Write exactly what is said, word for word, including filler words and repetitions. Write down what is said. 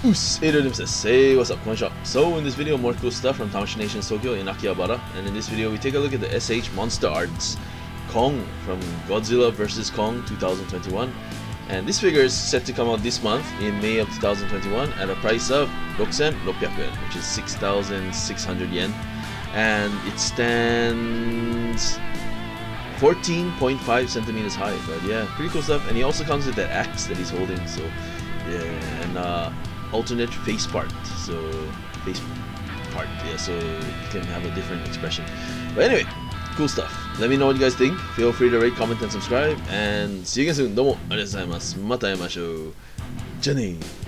Oos! Hey there, Impz. Hey, what's up? Konnichiwa. So, in this video, more cool stuff from Tamashii Nations Tokyo in Akihabara. And in this video, we take a look at the S H MonsterArts Kong from Godzilla versus. Kong twenty twenty-one. And this figure is set to come out this month in May of two thousand twenty-one at a price of six thousand six hundred yen, which is six thousand six hundred yen. And it stands fourteen point five centimeters high. But yeah, pretty cool stuff. And he also comes with that axe that he's holding. So yeah, and uh, alternate face part. So face part. Yeah, so you can have a different expression. But anyway, cool stuff. Let me know what you guys think. Feel free to rate, comment, and subscribe. And see you again soon. どうもありがとうございます。また会いましょう。じゃあねー。